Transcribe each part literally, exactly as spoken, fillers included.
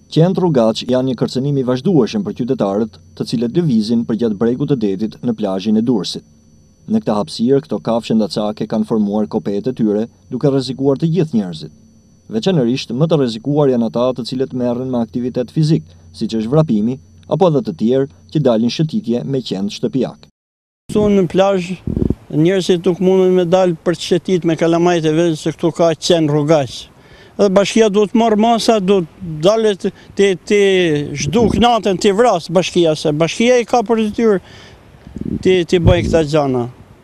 Qentë rrugaç janë një kërcënim i vazhdueshëm për qytetarët, të cilët lëvizin përgjatë bregut të detit në plazhin e Durrësit. Në këtë hapësirë, këto kafshë ndacake kanë formuar kopet e tyre, duke rrezikuar të gjithë njerëzit. Veçanërisht më të rrezikuar janë ata të cilët merren me aktivitet fizik, siç është vrapimi, apo edhe të tjerë që dalin shëtitje me qenë shtëpiak. Në plazh njerëzit nuk mundën me dalë për të shëtit me kalamajt e vetë se këtu ka qenë rrugaq. Dhe bashkia duhet marrë masa, duhet dalet të, të zhduk natën të vras bashkia, se bashkia i ka për detyrë të, të bëjë këta gjana.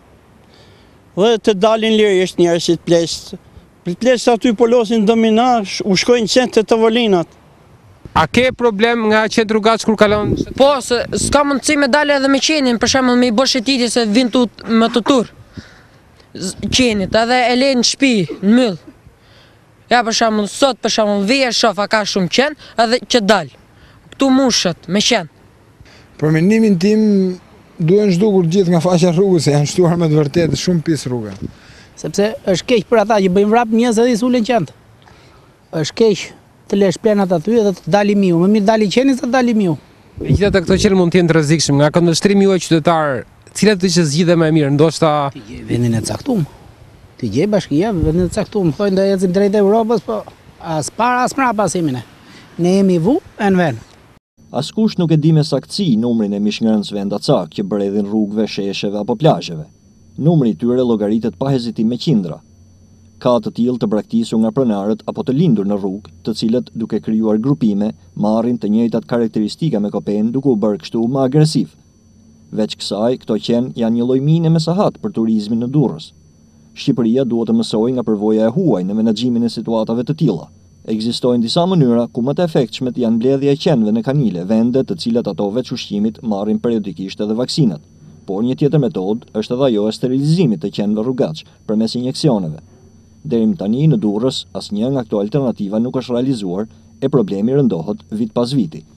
Dhe të dalin lirisht njerëzit plesht. Plesht aty polosin domina, u shkojnë qenë të tavolinat. A ke problem nga qenë rrugaç kur kalon? Po, se s'ka mundësi me dalë edhe me qenin, për shembull me i bërë shëtitje se vin tu me të tur. Qenit, edhe e lejnë në shtëpi, në myll. Ja për shembull sot për shembull vije shofa ka shumë qen, edhe që dal. Ktu mushët me qen. Për mendimin tim duhen zhdukur gjithë nga faqja rrugës, se janë shtuar me të vërtetë shumë pis rruga. Sepse është keq për ata që bëjnë vrap njerëz edhe i sulen qent. Është keq të lesh plenat aty edhe të dali miu. Më mirë dali qeni se të dali miu. Megjithatë këto qenë mund të jenë të rrezikshëm nga këndvështrimi juaj qytetar, cilat të që zgjidhe më mirë, ndoshta ti gjej vendin e caktuar. Ti gjej bashkia vendin e caktuar, thonë do ecim drejt Evropës, po as para as mbrapa asimin. Ne jemi vu e në vend. Askush nuk e di me saktësi numrin e mishngrënësve ndacak që bredhin rrugëve, shesheve apo plazheve. Numri i tyre llogaritet pa hezitim me qindra. Ka të tillë të braktisur nga pronarët apo të lindur në rrugë, të cilët duke krijuar grupime, marrin të njëjtat karakteristika me kopen duke u bërë kështu më agresiv. Veç kësaj, këto qenë janë një lloj mine me sahat për turizmin në Durrës. Shqipëria duhet të mësojë nga përvoja e huaj në menaxhimin e situatave të tilla. Ekzistojnë disa mënyra ku më të efektshmet janë mbledhja e qenëve në kanile, vende të cilat ato veç ushqimit marrin periodikisht edhe vaksinat. Por një tjetër metodë është edhe ajo e sterilizimit të qenëve rrugaç përmes injeksioneve. Deri më tani në Durrës asnjë nga këto alternativa nuk është realizuar e problemi rëndohet vit pas viti.